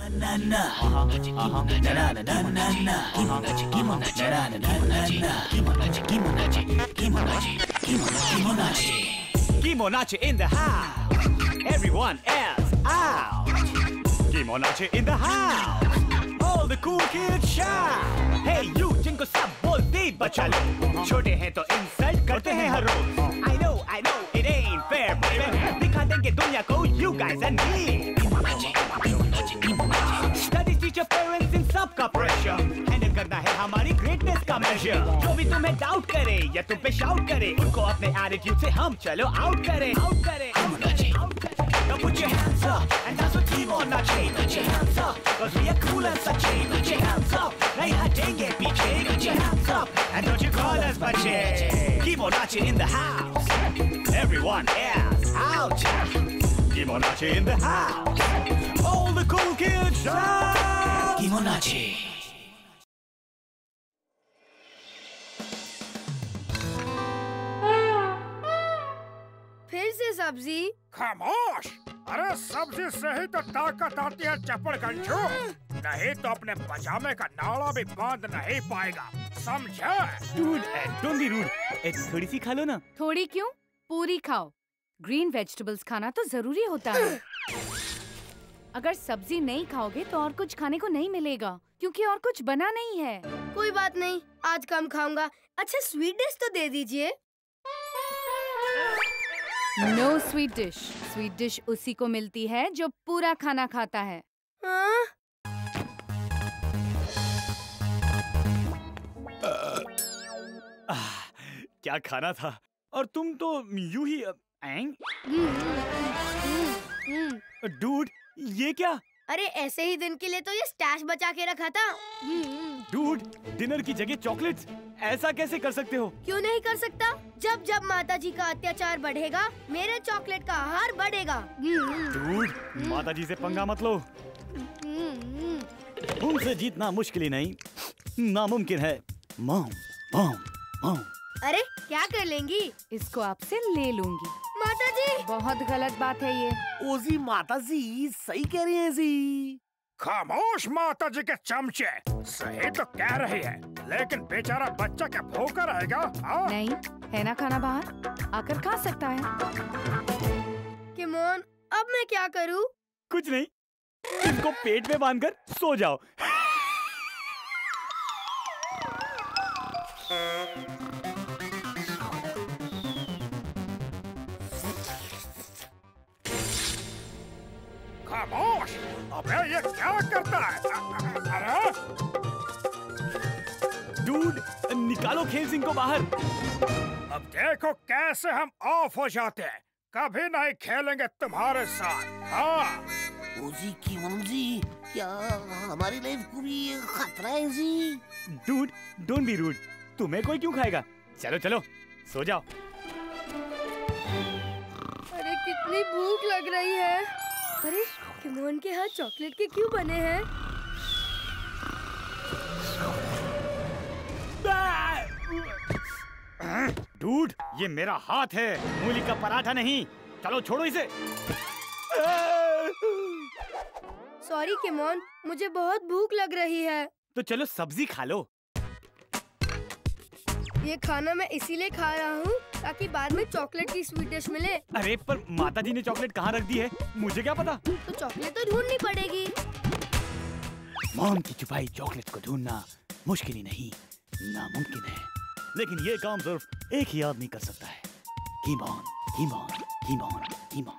Keymon Ache in the house. Everyone else out. Keymon Ache in the house. All the cool kids shout. Hey you जिनको सब बोलते बचा लो. छोटे हैं तो इंसल्ट करते हैं हर रोज. I know it ain't fair, but दिखा देंगे दुनिया को you guys and me. Studies, teacher, parents इन सब का pressure. Handle करना है हमारी greatness का measure. जो भी तुम्हें doubt करे या तुम पे shout करे, उनको अपने attitude से हम चलो out करें. Now put your hands up and dance with Keymon Ache. Put your hands up, 'cause we are cool and such. Put your hands up, नहीं हटेंगे पीछे. Put your hands up and don't you call us बच्चे. Keymon Ache in the house. Everyone else out. Keymon Ache in the house. All the cool kids shout. Keymon Ache. फिर से सब्जी? खामोश! अरे सब्जी से ही तो ताकत आती है चप्पड़ गंजू। नहीं तो अपने पजामे का नाड़ा भी बांध नहीं पाएगा, समझे? Dude, don't be rude. थोड़ी सी खा लो ना. थोड़ी क्यों? पूरी खाओ. ग्रीन वेजिटेबल्स खाना तो जरूरी होता है. अगर सब्जी नहीं खाओगे तो और कुछ खाने को नहीं मिलेगा, क्योंकि और कुछ बना नहीं है. कोई बात नहीं, आज कम खाऊंगा. अच्छा स्वीट डिश तो दे दीजिए. No sweet dish. Sweet dish उसी को मिलती है जो पूरा खाना खाता है. हाँ? क्या खाना था? और तुम तो यूं ही डूड, ये क्या? अरे ऐसे ही दिन के लिए तो ये स्टैश बचा के रखा था. डूड, डिनर की जगह चॉकलेट्स, ऐसा कैसे कर सकते हो? क्यों नहीं कर सकता? जब जब माताजी का अत्याचार बढ़ेगा, मेरे चॉकलेट का आहार बढ़ेगा. डूड, माताजी से पंगा मत लो. उनसे जीतना मुश्किल ही नहीं, नामुमकिन है. Mom, mom, mom. अरे क्या कर लेंगी? इसको आपसे ले लूंगी. माताजी! बहुत गलत बात है ये. ओजी माताजी सही कह रही हैं जी. खामोश माताजी के चमचे. सही तो कह रही है, लेकिन बेचारा बच्चा क्या भूखा रहेगा? नहीं है ना, खाना बाहर आकर खा सकता है. कीमोन, अब मैं क्या करूं? कुछ नहीं, इसको पेट में बांधकर सो जाओ. खामोश! अबे ये क्या करता है? अरे! डूड, निकालो खेल सिंह को बाहर. अब देखो कैसे हम ऑफ हो जाते हैं. कभी नहीं खेलेंगे तुम्हारे साथ. हाँ. ओजी कीमन जी, क्या हमारी लाइफ को भी खतरा है जी? Dude, don't be rude. तुम्हें कोई क्यों खाएगा? चलो चलो, सो जाओ. अरे कितनी भूख लग रही है. अरे कीमोन के हाथ चॉकलेट के क्यों बने हैं? डूड, ये मेरा हाथ है, मूली का पराठा नहीं. चलो छोड़ो इसे. सॉरी कीमोन, मुझे बहुत भूख लग रही है. तो चलो सब्जी खा लो. ये खाना मैं इसीलिए खा रहा हूँ ताकि बाद में चॉकलेट की स्वीट डिश मिले. अरे पर माताजी ने चॉकलेट कहाँ रख दी है, मुझे क्या पता? तो चॉकलेट तो ढूंढनी पड़ेगी. मॉम की छुपाई चॉकलेट को ढूंढना मुश्किल ही नहीं, नामुमकिन है. लेकिन ये काम सिर्फ एक ही आदमी कर सकता है. कीमोन, कीमोन, कीमोन, कीमोन.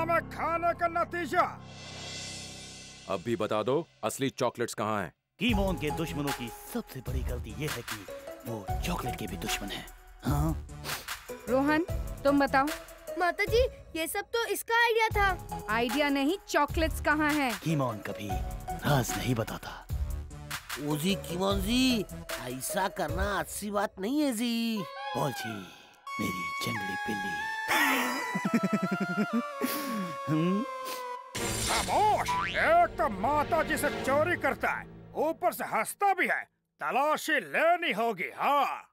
हमें खाने का नतीजा। अब भी बता दो असली चॉकलेट्स कहाँ हैं? कीमोन के दुश्मनों की सबसे बड़ी गलती ये है कि वो चॉकलेट के भी दुश्मन हैं। हाँ? रोहन, तुम बताओ। माता जी, ये सब तो इसका आइडिया था। आइडिया नहीं, चॉकलेट्स कहाँ हैं? कीमोन कभी राज नहीं बताता। ओ जी कीमोन जी, ऐसा करना अच्छी बात नहीं है जी। बोल जी, मेरी जंगली बिल्ली। खामोश! एक तो माता जी से चोरी करता है, ऊपर से हंसता भी है। तलाशी लेनी होगी। हाँ।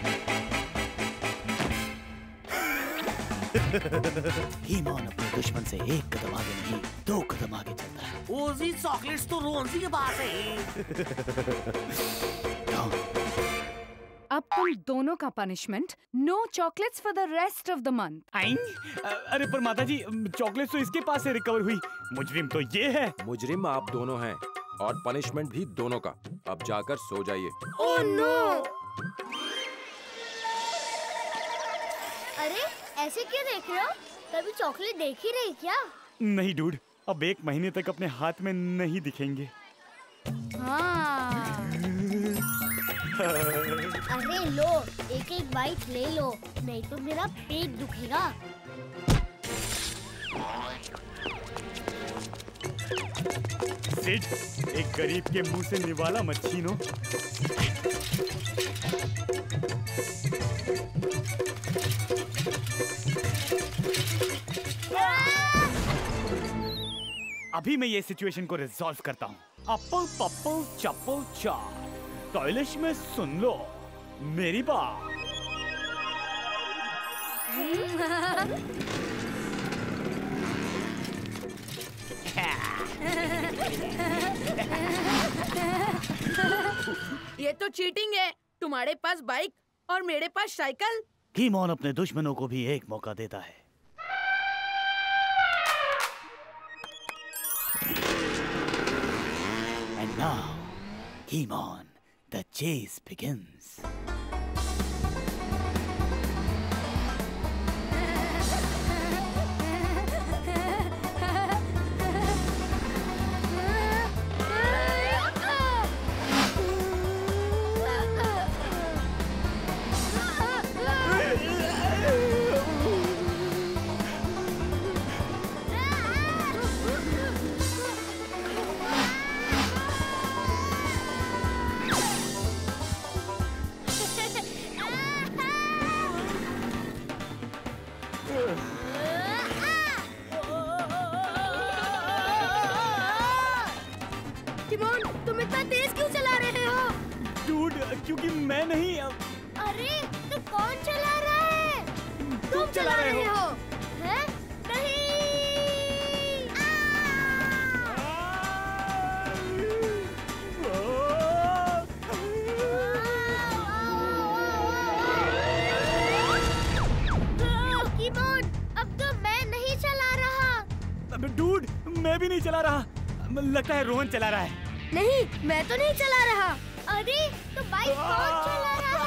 कीमोन अपने दुश्मन से एक कदम आगे नहीं, 2 कदम आगे चलता है। ओ जी चॉकलेट्स तो रोहन जी के पास है। अब तुम दोनों का punishment, no chocolates for the rest of the month. अरे पर माता जी, चॉकलेट तो इसके पास से रिकवर हुई। मुजरिम तो ये है। मुजरिम आप दोनों हैं और पनिशमेंट भी दोनों का। अब जाकर सो जाइए। Oh no! अरे ऐसे क्यों देख रहे हो? कभी चॉकलेट देख ही रही क्या? नहीं डूड, अब 1 महीने तक अपने हाथ में नहीं दिखेंगे। हाँ। अरे लो, एक बाइट ले लो, नहीं तो मेरा पेट दुखेगा। सिड, एक गरीब के मुंह से निवाला मत छीनो। अभी मैं ये सिचुएशन को रिजॉल्व करता हूँ। अप्पल पप्पल चप्पल चार, टॉयलेट में सुन लो मेरी बात। ये तो चीटिंग है। तुम्हारे पास बाइक और मेरे पास साइकिल। कीमोन अपने दुश्मनों को भी एक मौका देता है। And now, Keymon, the chase begins. कीमोन, तुम इतना तेज क्यों चला रहे हो? डूड, क्योंकि मैं नहीं। अरे तो कौन चला रहा है? तुम चला रहे हो? हैं? नहीं! कीमोन, अब तो मैं नहीं चला रहा। डूड, मैं भी नहीं चला रहा। लगता है रोहन चला रहा है। नहीं, मैं तो नहीं चला रहा। अरे तो बाइक कौन चला रहा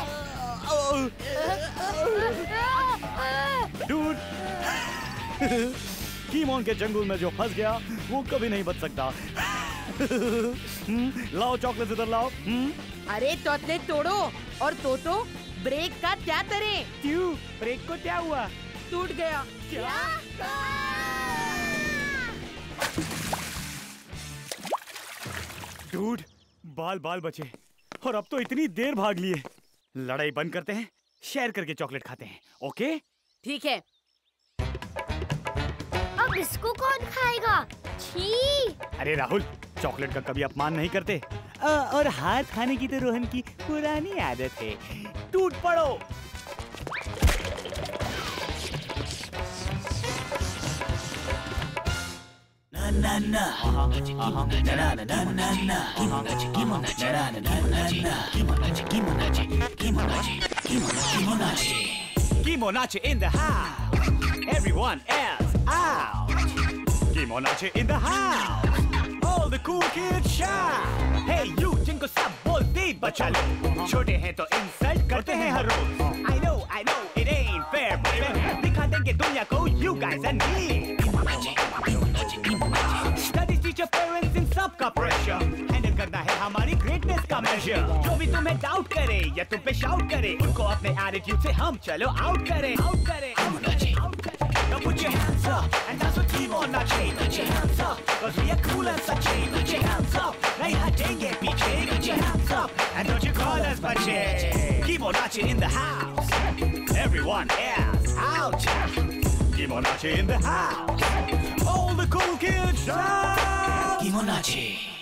है? डूड, कीमोन के जंगल में जो फंस गया वो कभी नहीं बच सकता। लाओ चॉकलेट इधर लाओ। अरे तोतले तोड़ो और तोतो ब्रेक का क्या करें? क्यों? ब्रेक को क्या हुआ? टूट गया। क्या? डूड, बाल बाल बचे और अब तो इतनी देर भाग लिए। लड़ाई बंद करते हैं, शेयर करके चॉकलेट खाते हैं। ओके? ठीक है। अब इसको कौन खाएगा? छी! अरे राहुल, चॉकलेट का कभी अपमान नहीं करते। और हाथ खाने की तो रोहन की पुरानी आदत है। टूट पड़ो। Na na Keymon Ache in the house. Everyone else out. Keymon Ache in the house. All the cool kids shout. Hey you, जिनको सब बोलते बचा लो। छोटे हैं तो इंसल्ट करते हैं हर रोज। I know it ain't fair, baby. दिखा देंगे दुनिया को you guys and me. सबका प्रेशर हैंडल करना है हमारी ग्रेटनेस का मेजर जो भी तुम्हें डाउट करे या तुम पे शाउट करे उनको अपने एटीट्यूड से हम चलो आउट करें Keymon Ache. Now put your hands up and dance with Keymon Ache. Put your hands up cause we are cool as such. Put your hands up नहीं हटेंगे पीछे. Put your hands up and don't you call us बच्चे. Keymon Ache in the house. Everyone else out. Keymon Ache in the house. All the cool kids out. Keymon Ache.